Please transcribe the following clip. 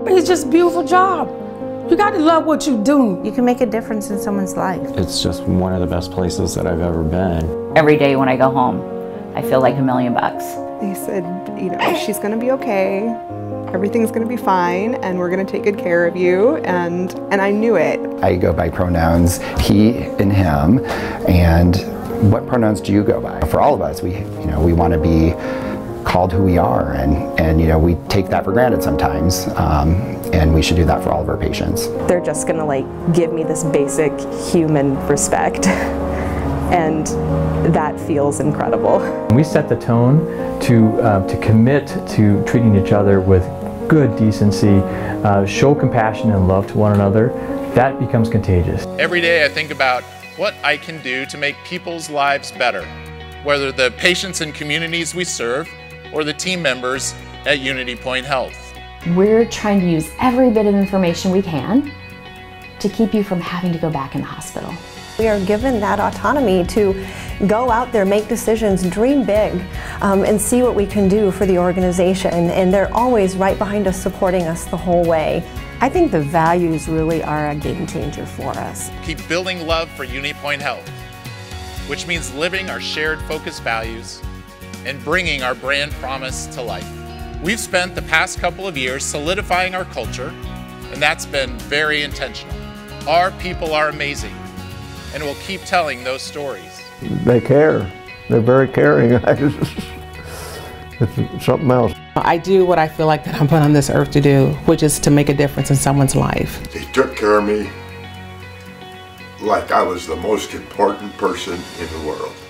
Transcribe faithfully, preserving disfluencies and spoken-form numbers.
It's just a beautiful job. You got to love what you do. You can make a difference in someone's life. It's just one of the best places that I've ever been. Every day when I go home, I feel like a million bucks. They said, you know, she's gonna be okay, everything's gonna be fine, and we're gonna take good care of you, and, and I knew it. I go by pronouns he and him, and what pronouns do you go by? For all of us, we, you know, we want to be called who we are, and, and you know, we take that for granted sometimes, um, and we should do that for all of our patients. They're just gonna like give me this basic human respect, and that feels incredible. We set the tone to, uh, to commit to treating each other with good decency, uh, show compassion and love to one another. That becomes contagious. Every day I think about what I can do to make people's lives better, whether the patients and communities we serve or the team members at Unity Point Health. We're trying to use every bit of information we can to keep you from having to go back in the hospital. We are given that autonomy to go out there, make decisions, dream big, um, and see what we can do for the organization. And they're always right behind us, supporting us the whole way. I think the values really are a game changer for us. Keep building love for Unity Point Health, which means living our shared focus values and bringing our brand promise to life. We've spent the past couple of years solidifying our culture, and that's been very intentional. Our people are amazing, and we'll keep telling those stories. They care. They're very caring. It's something else. I do what I feel like that I'm put on this earth to do, which is to make a difference in someone's life. They took care of me like I was the most important person in the world.